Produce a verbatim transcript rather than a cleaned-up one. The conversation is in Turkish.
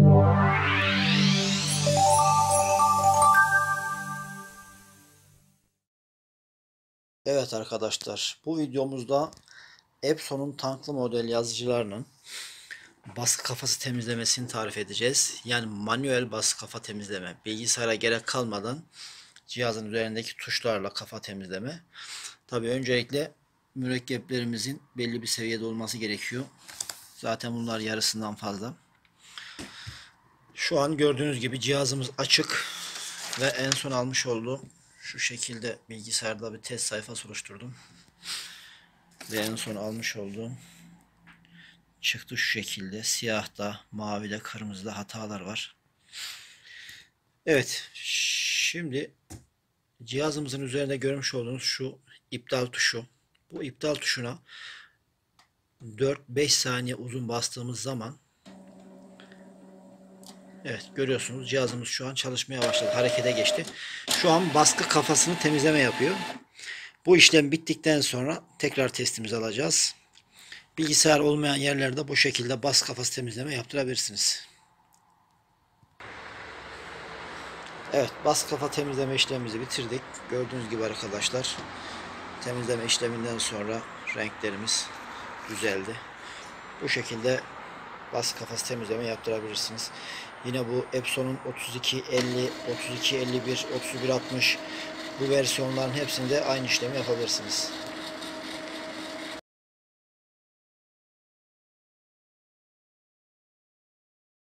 Evet arkadaşlar, bu videomuzda Epson'un tanklı model yazıcılarının baskı kafası temizlemesini tarif edeceğiz. Yani manuel baskı kafa temizleme. Bilgisayara gerek kalmadan cihazın üzerindeki tuşlarla kafa temizleme. Tabi öncelikle mürekkeplerimizin belli bir seviyede olması gerekiyor. Zaten bunlar yarısından fazla. Şu an gördüğünüz gibi cihazımız açık ve en son almış olduğum şu şekilde bilgisayarda bir test sayfası oluşturdum. Ve en son almış olduğum çıktı şu şekilde. Siyahta, mavide, kırmızıda hatalar var. Evet. Şimdi cihazımızın üzerinde görmüş olduğunuz şu iptal tuşu. Bu iptal tuşuna dört beş saniye uzun bastığımız zaman, evet görüyorsunuz, cihazımız şu an çalışmaya başladı. Harekete geçti. Şu an baskı kafasını temizleme yapıyor. Bu işlem bittikten sonra tekrar testimizi alacağız. Bilgisayar olmayan yerlerde bu şekilde baskı kafası temizleme yaptırabilirsiniz. Evet, baskı kafa temizleme işlemimizi bitirdik. Gördüğünüz gibi arkadaşlar, temizleme işleminden sonra renklerimiz düzeldi. Bu şekilde baskı kafası temizleme yaptırabilirsiniz. Yine bu Epson'un otuz iki elli, otuz iki elli bir, otuz bir altmış bu versiyonların hepsinde aynı işlemi yapabilirsiniz.